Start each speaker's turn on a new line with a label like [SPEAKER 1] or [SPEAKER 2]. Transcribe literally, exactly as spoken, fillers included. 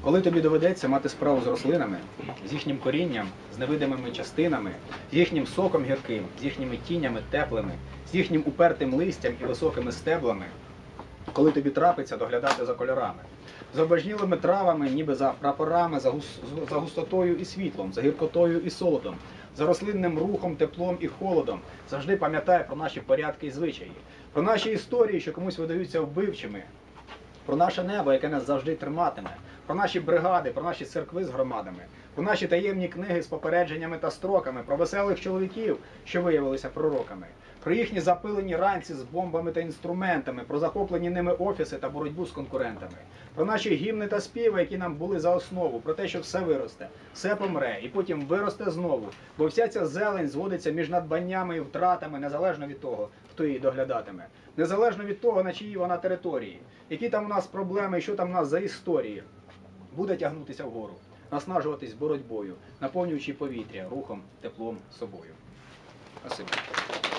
[SPEAKER 1] Коли тобі доведеться мати справу з рослинами, з їхнім корінням, з невидимими частинами, з їхнім соком гірким, з їхніми тінями теплими, з їхнім упертим листям і високими стеблами, коли тобі трапиться доглядати за кольорами, за обожнілими травами, ніби за прапорами, за, гус... за густотою і світлом, за гіркотою і солодом, за рослинним рухом, теплом і холодом, завжди пам'ятає про наші порядки і звичаї, про наші історії, що комусь видаються вбивчими, про наше небо, яке нас завжди триматиме, про наші бригади, про наші церкви з громадами, про наші таємні книги з попередженнями та строками, про веселих чоловіків, що виявилися пророками, про їхні запилені ранці з бомбами та інструментами, про захоплені ними офіси та боротьбу з конкурентами, про наші гімни та співи, які нам були за основу, про те, що все виросте, все помре і потім виросте знову, бо вся ця зелень зводиться між надбаннями і втратами, незалежно від того, хто її доглядатиме, незалежно від того, на чиїй вона території, які там у нас проблеми і що там у нас за історії, буде тягнутися вгору, наснажуватись боротьбою, наповнюючи повітря рухом, теплом, собою. Спасибо.